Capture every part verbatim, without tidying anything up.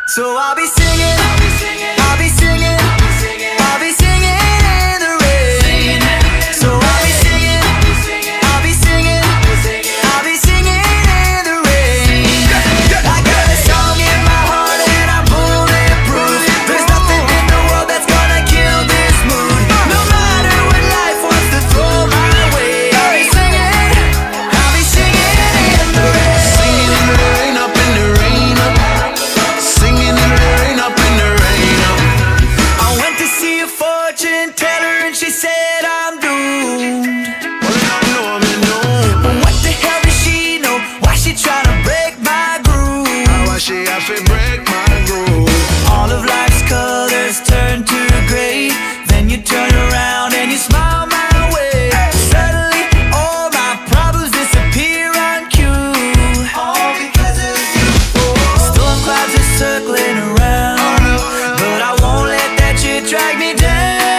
So I'll be singing, I'll be singing, I'll be singing, I'll be singing in the rain. So I'll be singing, I'll be singing, I'll be singing in the rain. I got a song in my heart and I'm bulletproof. There's nothing in the world that's gonna kill this mood. No matter what life wants to throw my way, I'll be singing, I'll be singing in the rain. Singing in the rain, up in the rain, up. Singing in the rain, up in the rain, up. I went to see a fortune teller and she said I'm doomed. Well, I know I'm in no. But what the hell does she know? Why she tryna break my groove? Why she have to break my groove? All of life's colors turn to gray. Then you turn around and you smile my way. Suddenly all my problems disappear on cue. All because of you. Storm clouds are circling around, but I won't let that shit drag me down.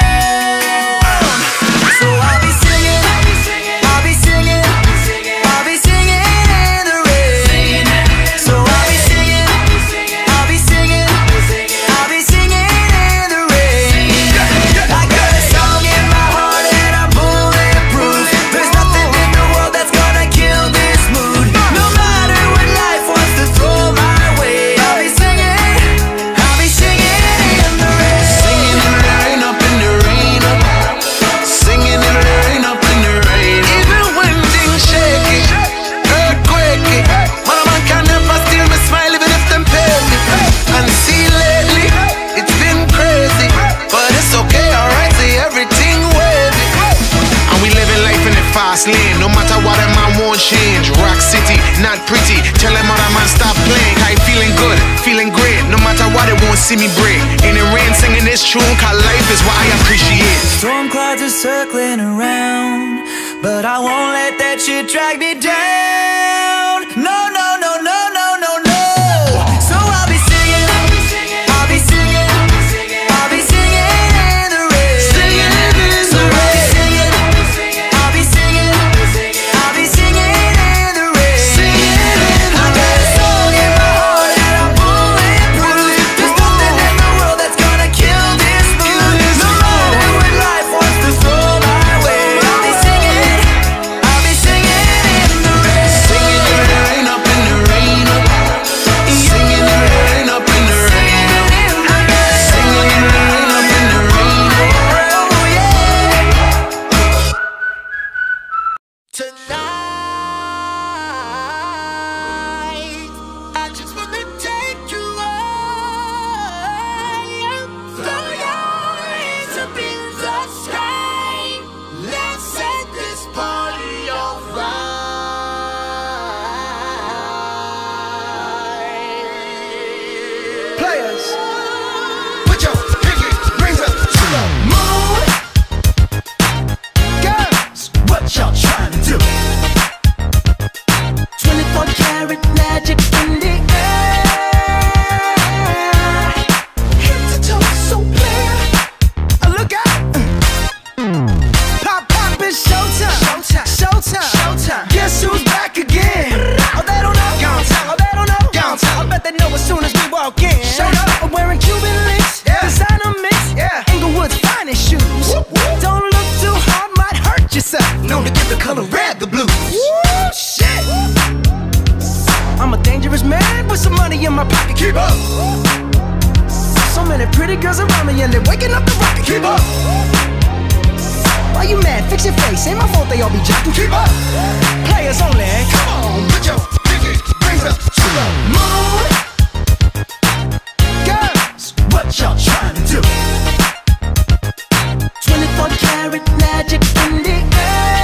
So I'll be singing, I'll be singing, I'll be singing, I'll be singing in the rain. So I'll be singing, I'll be singing, I'll be singing in the rain. I got a song in my heart and I'm bulletproof. There's nothing in the world that's gonna kill this mood. No matter what life wants to throw my way, I'll be singing, I'll be singing in the rain. Singing in the rain, up in the rain, up. Singing in the rain, up in the rain. Even when things shaky, earthquakey, man, a man can never steal my smile even if them pay me. And see lately, it's been crazy, but it's okay, alright. See everything wavy, and we living life in the fast lane. No matter what, a man won't change. Rock City, not pretty. Tell them other man stop playing. I feeling good, feeling great. No matter what, they won't see me break. In the rain, singing this tune, cause life is what I appreciate. Storm clouds are circling around, but I won't let that shit drag me down. No, no, no, no, no, no, no. So I'll be singing, I'll be singing, I'll be singing in the rain. Singing in the So I'll be singing, I'll be singing, I'll be singing in the rain. I got a song in my heart and I'm bulletproof. There's nothing in the world that's gonna kill this mood. No matter what life wants to throw my way, I'll be singing, I'll be singing in the rain. Singing in the rain, up in the rain, up. Singing in the rain, up in the rain, up. Singing in the rain, up in the rain, up. Oh yeah. Tonight, I just wanna take you higher. Throw your hands up in the sky. Let's set this party on fire. Players, put your pinky rings up to the moon. Girls, what y'all trying to do? twenty-four karat magic in the air. Head to toe, so clear. Uh, Look out! Pop, pop, it's showtime. Showtime. Showtime. Showtime. Guess who's back again? Oh, they don't know. Gone time. Oh, they don't know. Gone time. I bet they know as soon as we walk in. Showed up. I'm wearing Cuban links. Yeah. Designer mix. Yeah. Inglewood's finest shoes. Whoop, whoop. Don't look too hard, might hurt yourself. Known to give the color red the blues. Woo, shit. I'm a dangerous man with some money in my pocket. Keep up, So many pretty girls around me and they're waking up the rocket. keep up, Why you mad? Fix your face. Ain't my fault they all be jacking. keep up. Players only. Come on, put your pinky rings up to the moon. Girls, what y'all trying to do? twenty-four karat magic in the air.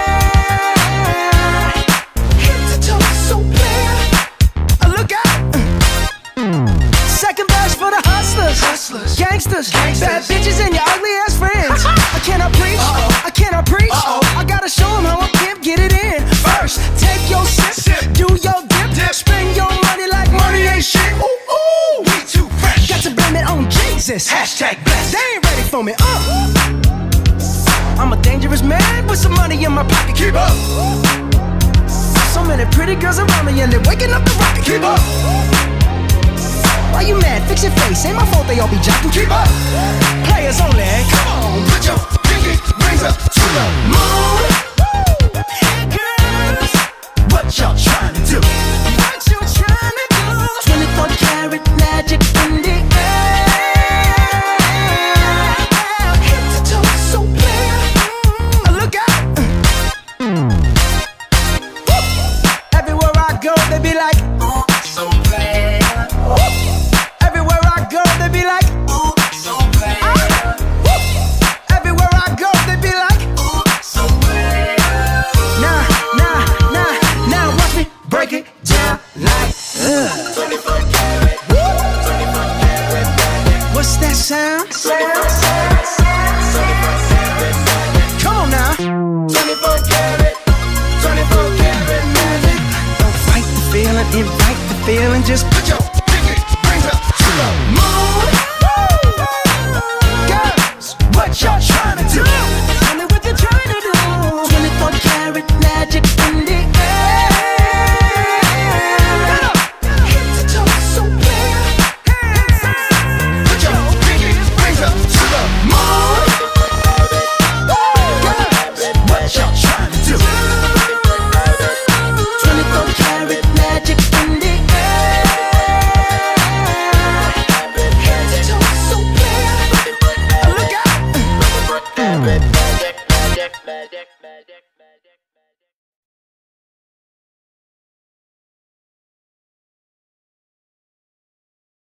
Head to toe, so clear. Uh, Look out! Second verse for the hustlers, Hustlers. gangsters, Gangsters. bad bitches and your ugly ass friends. I cannot preach, Uh-oh. I cannot preach. Uh-oh. I gotta show them how a pimp get it in. First, take your sip, Sip. do your dip, Dip. spend your money like money ain't shit. Ooh, ooh. We too fresh. Got to blame it on Jesus. Hashtag blessed. They ain't ready for me. Uh. I'm a dangerous man with some money in my pocket. Keep up, So many pretty girls around me and they're waking up the rocket. keep up. Why you mad? face. Ain't my fault they all be jacking. Keep up. Players only. Come on, put your pinky rings up